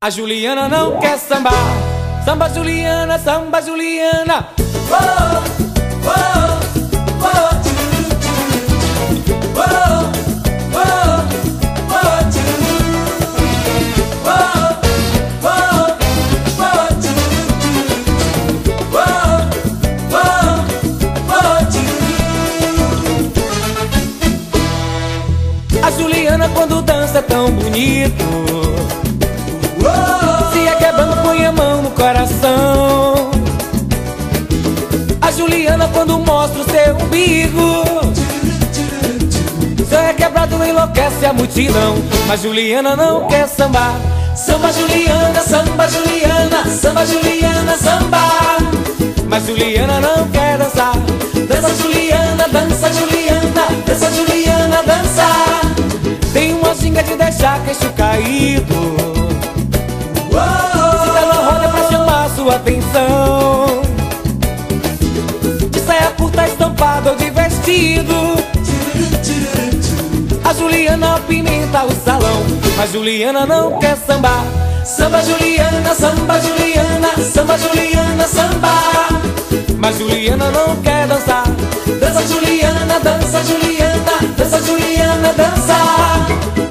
A Juliana não quer sambar. Samba Juliana, samba Juliana. Oh, oh, oh, oh, oh, oh, oh. A Juliana quando dança é tão bonito, se é quebrando põe a mão no coração. A Juliana quando mostra o seu umbigo, se é quebrado enlouquece a multidão. Mas Juliana não quer sambar. Samba Juliana, samba Juliana, samba Juliana, samba. Mas Juliana não quer dançar. Dança Juliana, dança Juliana, dança Juliana, dança. Tem uma ginga de deixar queixo caído, se ela roda pra chamar sua atenção. De saia curta estampada ou de vestido, a Juliana pimenta o salão. Mas Juliana não quer sambar. Samba Juliana, samba Juliana, samba Juliana, samba. Mas Juliana não quer dançar. Dança Juliana.